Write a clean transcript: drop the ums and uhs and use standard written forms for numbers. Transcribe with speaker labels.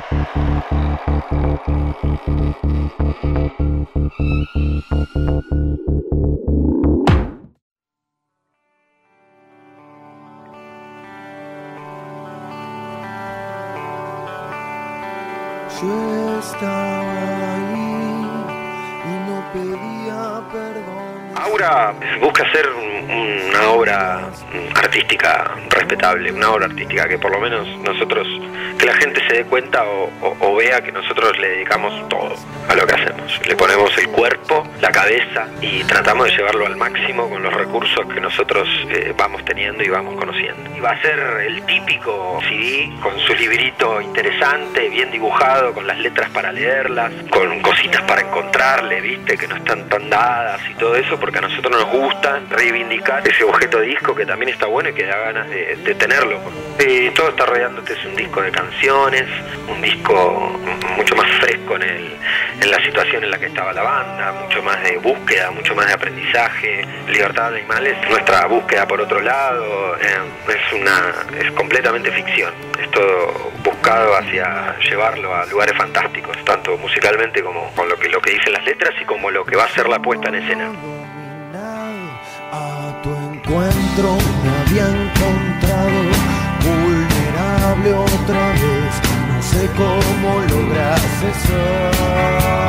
Speaker 1: Yo estaba ahí y no pedía perdón.
Speaker 2: Aura busca hacer una obra artística respetable, una obra artística que por lo menos nosotros, que la gente se dé cuenta o vea que nosotros le dedicamos todo a lo que hacemos. Le ponemos el cuerpo, la cabeza y tratamos de llevarlo al máximo con los recursos que nosotros vamos teniendo y vamos conociendo. Y va a ser el típico CD con su librito interesante, bien dibujado, con las letras para leerlas, con cositas para encontrarle, viste, que no están tan dadas y todo eso, porque a nosotros nos gusta reivindicar ese objeto de disco que también está bueno y que da ganas de tenerlo. Todo está rodeándote, es un disco de canciones, un disco mucho más fresco en la situación en la que estaba la banda, mucho más de búsqueda, mucho más de aprendizaje. Libertad de Animales, nuestra búsqueda por otro lado, es completamente ficción. Es todo buscado hacia llevarlo a lugares fantásticos, tanto musicalmente como con lo que dicen las letras y como lo que va a ser la puesta en escena.
Speaker 1: A tu encuentro me había encontrado vulnerable otra vez. No sé cómo logras eso.